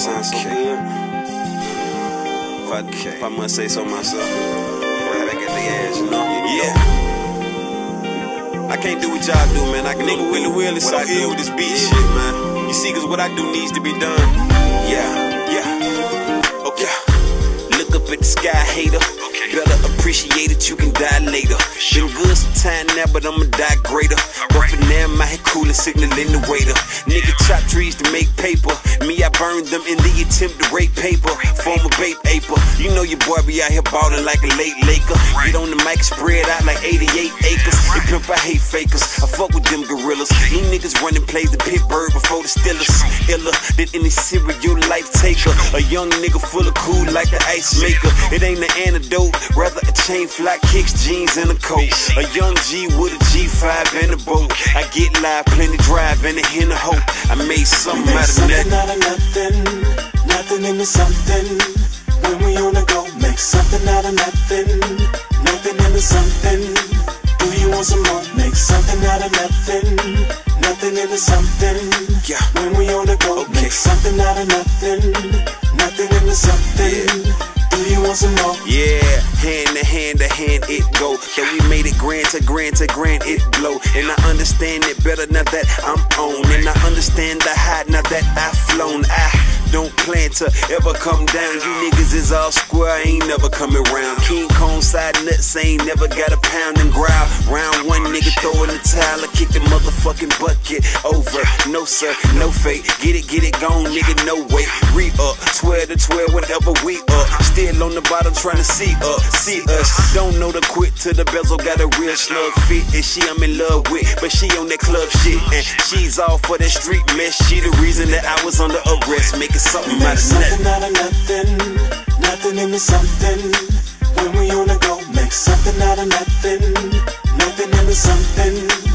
sound so good. If I must say so myself, right back at the ass, you know? Yeah. I can't do what y'all do, man. I can nigga really so ill with this beat shit, man. You see, cause what I do needs to be done. Yeah. Okay. Look up at the sky, hater. Better appreciate it, you can die later. Been good some time now, but I'ma die greater. But for now, I'm out here coolin', signaling the waiter. Nigga chop trees to make paper. Me, I burned them in the attempt to rape paper. Former babe aper. You know your boy be out here ballin' like a late Laker. Get on the mic, spread out like 88 acres. They pimp, I hate fakers. I fuck with them gorillas. You niggas running plays the Pittsburgh before the Steelers. Iller than any serial life taker. A young nigga full of cool like the ice maker. It ain't an antidote. Rather a chain, fly kicks, jeans, and a coat. A young G with a G5 and a boat. I get live, plenty drive, and a hint of hope. I made something out of nothing. Out of nothing, nothing into something. When we on the go, make something out of nothing. Nothing into something. Do you want some more? Make something out of nothing. Nothing into something. Yeah. When we on the go, make something out of nothing. Nothing into something. Do you want some more? Yeah, hand to hand it go. So we made it grand to grand to grand it blow. And I understand it better now that I'm on. And I understand the high now that I've flown. I don't plan to ever come down. You niggas is all square, I ain't never coming round. King Kong side nuts, ain't never got a pound and growl. Round one nigga throwing the towel, I kick the motherfucking bucket over. No sir, no fake. Get it gone, nigga, no wait. Re-up, 12 to 12, whatever we up. Still on the bottom trying to see us. Don't know the quit to the bezel, got a real snug fit. And she I'm in love with, but she on that club shit. And she's all for that street mess. She the reason that I was under arrest. Making something out of nothing. Out of nothing, nothing into something. When we on the go, make something out of nothing. Nothing into something.